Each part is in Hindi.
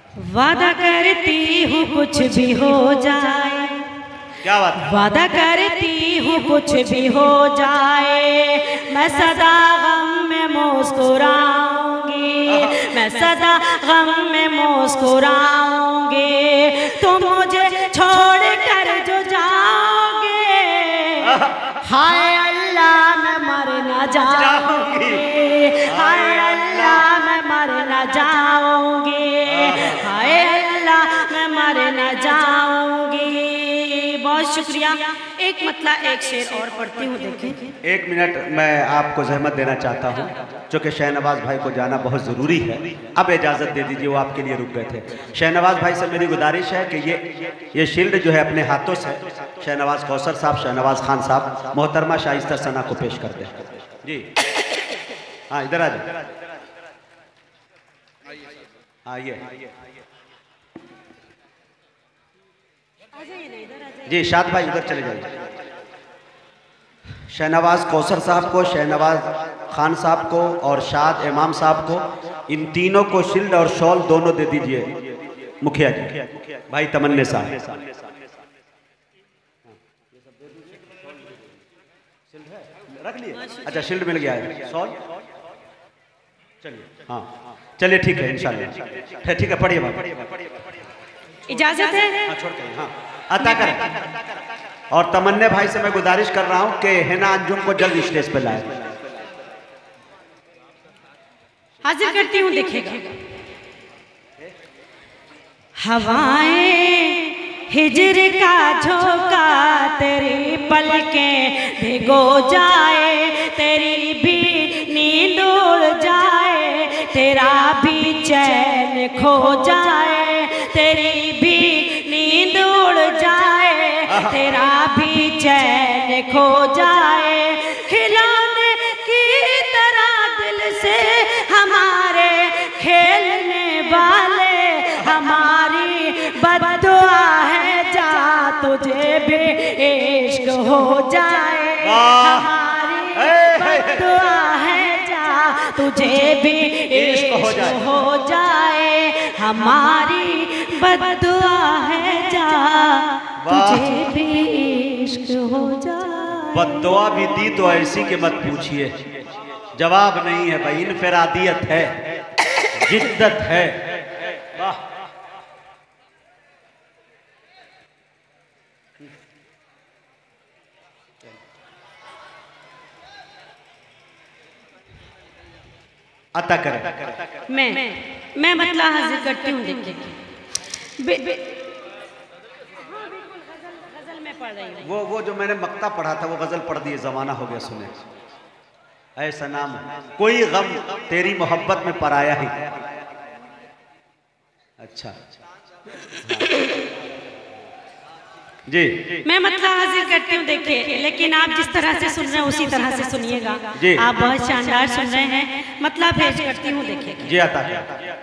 वादा करती हूँ कुछ भी हो जाए, क्या बात, वादा करती हूँ कुछ भी हो जाए, मैं सदा गम में मुस्कुराऊंगी, मैं सदा गम में मुस्कुराऊंगी, तुम मुझे छोड़ कर जो जाओगे, हाय अल्लाह मैं मर न जाऊंगी, हाय अल्लाह मैं मर न जाऊंगी, हाय अल्लाह मैं मर न जाऊंगी। बहुत शुक्रिया। एक मतला एक शेर और पढ़ती हूँ, देखें। 1 मिनट मैं आपको जहमत देना चाहता हूँ, चूँकि शहनवाज भाई को जाना बहुत ज़रूरी है। अब इजाज़त दे दीजिए, वो आपके लिए रुक गए थे। शहनवाज भाई से मेरी गुजारिश है कि ये शील्ड जो है अपने हाथों से शहनवाज कौसर साहब, शहनवाज खान साहब, मोहतरमा शाइस्ता सना को पेश कर दें। जी हाँ, इधर आ जाए, आइए जी। शाद भाई उधर चले जाइए। शहनवाज कौसर साहब को, शहनवाज खान साहब को और शाद इमाम साहब को, इन तीनों को शील्ड और शॉल दोनों दे दीजिए। मुखिया जी, भाई तमन्ने साहब, रख लिए? अच्छा, शील्ड मिल गया है, शॉल चलिए। हाँ चलिए, ठीक है, इंशाल्लाह ठीक है। पढ़िए बाबा, इजाजत है? हाँ छोड़ के, हाँ अता कर। और तमन्ने भाई से मैं गुजारिश कर रहा हूं कि हिना अंजुम को जल्द स्टेज पे लाए। हाजिर करती हूँ, देखिएगा। हवाएं हिजर का झोंका तेरी पलकें भिगो जाए, तेरी भी नींद उड़ जाए, तेरा भी चैन खो जाए, तेरी भी नींद उड़ जाए, तेरा भी चैन खो जाए, खिलौने की तरह दिल से हमारे खेलने वाले, हमारी बद्दुआ है जा तुझे भी इश्क हो जाए, हमारी बद्दुआ है जा तुझे भी इश्क हो जाए, हमारी बद्दुआ है जा तुझे भी इश्क हो जाए। बद्दुआ भी दी तो ऐसी के मत पूछिए, जवाब नहीं है भाई, इनफरादियत है, जिद्दत है। वाह, अता करें। मैं मतला हाजिर करती हूँ, देखिए। गजल में पढ़ रही हूँ। वो जो मैंने मक्ता पढ़ा था वो गजल पढ़ दिए, जमाना हो गया सुने। ऐसा नाम कोई गम तेरी मोहब्बत में पराया ही। अच्छा जी, मैं मतलब हाजिर करती हूँ, देखिए। लेकिन आप जिस तरह से सुन रहे हैं उसी तरह से सुनिएगा। आप बहुत शानदार सुन रहे हैं, मतलब पेश करती हूँ, देखिए जी। आता है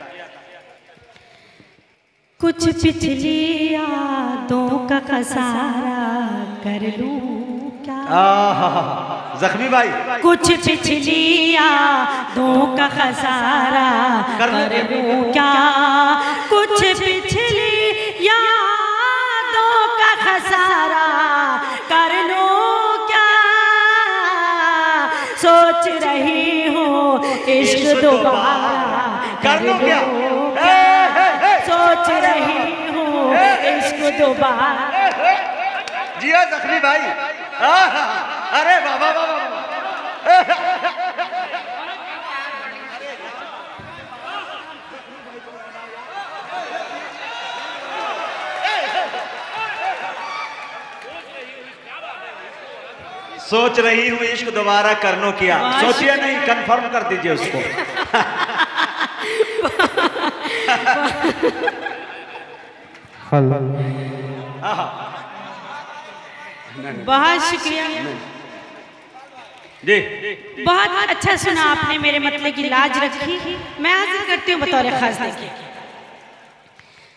कुछ पिछली यादों का खसारा कर लूं क्या, जख्मी भाई, कुछ पिछली यादों का खसारा कर लूं क्या, कुछ पिछली यादों का खसारा कर लूं क्या, सोच रही हूँ इश्क दोबारा कर लूं क्या, सोच रही हूँ इश्क दोबारा। जिया जख्मी भाई, अरे बाबा बाबा, सोच रही हूँ इश्क दोबारा करनो किया, सोचिए नहीं, कंफर्म कर दीजिए उसको। बहुत शुक्रिया जी, बहुत अच्छा सुना आपने, मेरे मतलब की लाज रखी। मैं हाजिर करती हूँ बतौर खास, देखिए।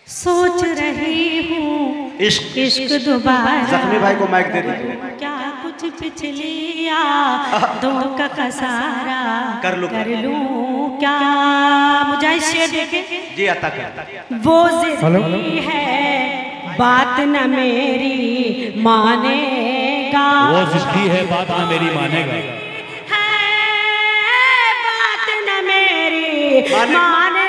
सोच रही हूँ इश्क दोबारा, जख्मी भाई को माइक दे दीजिए। क्या कुछ कुछ पिछली यादों का खसारा कर लूं क्या। मुझे शेर देखे जी अता कर। वो जिद्दी है बात न मेरी मानेगा, वो जिद्दी है बात न मेरी मानेगा, है बात न मेरी मानेगा।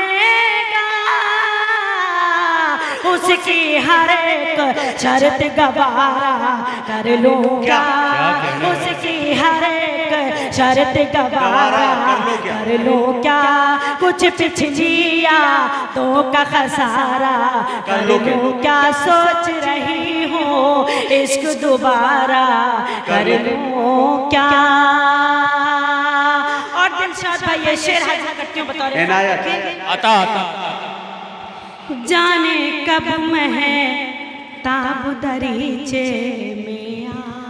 उसकी हर एक शर्त गवारा कर लूं क्या। उसकी हर एक शर्त गवारा कर लूं क्या। कुछ पिछली यादों का खसारा कर लूं क्या। सोच रही हूँ इश्क दोबारा कर लूं क्या। और दिलशाद भाई ये शेर हाजिर करती हूँ बता रहे अता जाने कब मैं ताब दरीचे में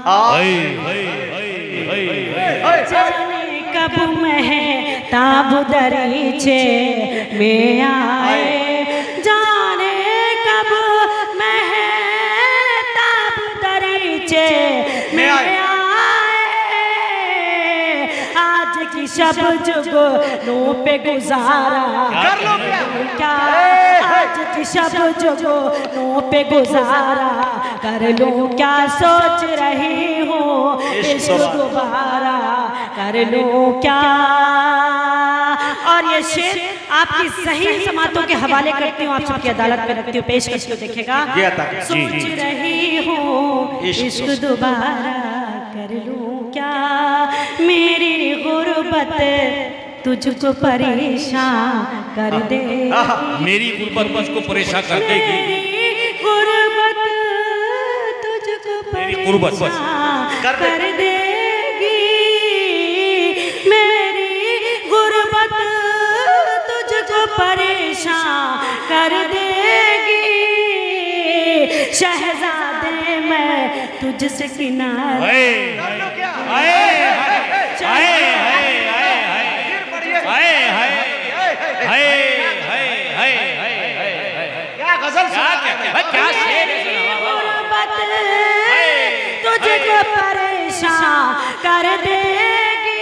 जाने कब मैं ताब दरीचे में आए। जाने कब मैं ताब दरीचे में आए। आज की शब जुगनों पे गुजारा कर लो क्या। आज की शब जुगनों पे गुजारा कर लूं क्या। सोच रही हूँ इश्क दोबारा कर लूं क्या। और ये शेर आपकी सही समातों के हवाले करती हूँ, आप सबकी अदालत में रखती हूँ, पेश करती हूँ, देखिएगा। सोच रही हूँ इश्क दोबारा कर लूं क्या। मेरी गुर्बत तुझको परेशान कर दे। मेरी गुर्बत मुझको परेशान कर देगी। मेरी गुर्बत तुझको परेशान कर देगी। मेरी गुर्बत तुझको परेशान कर देगी। शहजादे मैं तुझसे किनारे तुझको परेशान कर देगी।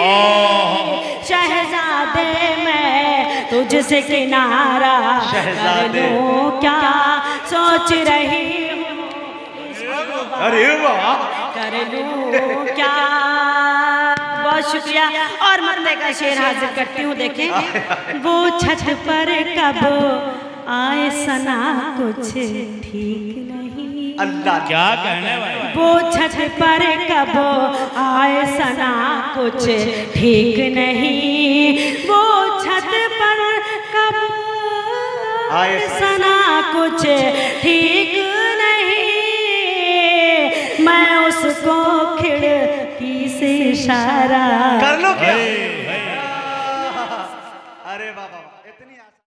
शहजादे मैं तुझसे किनारा कर लूं क्या। सोच रही हूँ अरे वाह कर लूं क्या। बहुत शुक्रिया। और मरने का शेर हाजिर करती हूँ, देखें। वो छत पर कब आए सना कुछ ठीक नहीं। अल्लाह क्या कहने वाले। वो छत पर कब आए सना कुछ ठीक नहीं। वो छत पर कब आए सना कुछ ठीक नहीं। मैं उसको खिड़की से इशारा कर लो क्या। अरे बाबा इतनी